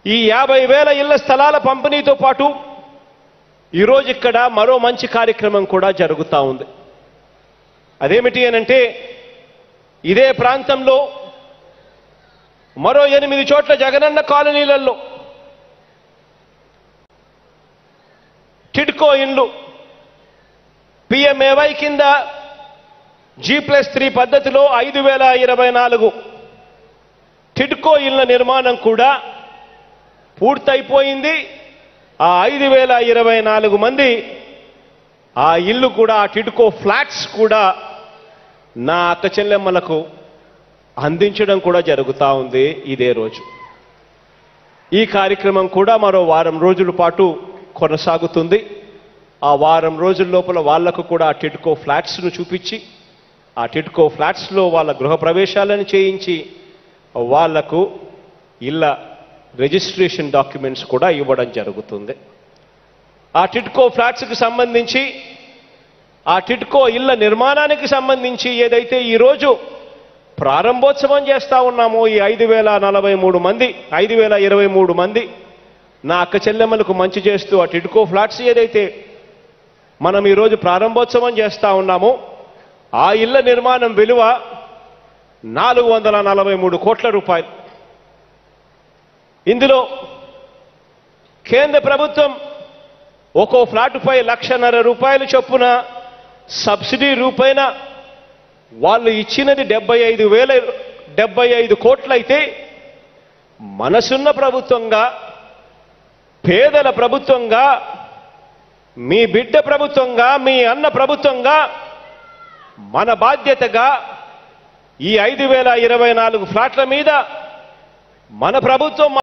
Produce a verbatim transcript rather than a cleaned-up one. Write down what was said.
ఈ యాభై వేల ఇళ్ల స్థలాల పంపిణీతో పాటు ఈరోజు ఇక్కడ మరో మంచి కార్యక్రమం కూడా జరుగుతూ ఉంది. అదేమిటి అనంటే, ఇదే ప్రాంతంలో మరో ఎనిమిది చోట్ల జగనన్న కాలనీలలో టిడ్కో ఇండ్లు పిఎంఏవై కింద జీ ప్లస్ త్రీ పద్ధతిలో ఐదు వేల ఇరవై నాలుగు టిడ్కో ఇళ్ల నిర్మాణం కూడా పూర్తయిపోయింది. ఆ ఐదు వేల ఇరవై నాలుగు మంది ఆ ఇల్లు కూడా, ఆ టిడ్కో ఫ్లాట్స్ కూడా నా అక్క చెల్లెమ్మలకు అందించడం కూడా జరుగుతూ ఉంది ఇదే రోజు. ఈ కార్యక్రమం కూడా మరో వారం రోజుల పాటు కొనసాగుతుంది. ఆ వారం రోజుల లోపల వాళ్లకు కూడా ఆ టిడ్కో ఫ్లాట్స్ను చూపించి, ఆ టిడ్కో ఫ్లాట్స్లో వాళ్ళ గృహప్రవేశాలను చేయించి వాళ్లకు ఇళ్ళ రిజిస్ట్రేషన్ డాక్యుమెంట్స్ కూడా ఇవ్వడం జరుగుతుంది. ఆ టిడ్కో ఫ్లాట్స్కి సంబంధించి, ఆ టిడ్కో ఇళ్ల నిర్మాణానికి సంబంధించి ఏదైతే ఈరోజు ప్రారంభోత్సవం చేస్తూ ఉన్నామో, ఈ ఐదు వేల నలభై మూడు మంది ఐదు వేల ఇరవై మూడు మంది నా అక్క చెల్లెమ్మలకు మంచి చేస్తూ ఆ టిడ్కో ఫ్లాట్స్ ఏదైతే మనం ఈరోజు ప్రారంభోత్సవం చేస్తూ ఉన్నామో, ఆ ఇళ్ల నిర్మాణం విలువ నాలుగు వందల నలభై మూడు కోట్ల రూపాయలు. ఇందులో కేంద్ర ప్రభుత్వం ఒక్కో ఫ్లాటుపై లక్షన్నర రూపాయలు చొప్పున సబ్సిడీ రూపేణ వాళ్ళు ఇచ్చినది డెబ్బై ఐదు వేల డెబ్బై ఐదు కోట్లయితే, మనసున్న ప్రభుత్వంగా, పేదల ప్రభుత్వంగా, మీ బిడ్డ ప్రభుత్వంగా, మీ అన్న ప్రభుత్వంగా మన బాధ్యతగా ఈ ఐదు వేల ఇరవై నాలుగు ఫ్లాట్ల మీద మన ప్రభుత్వం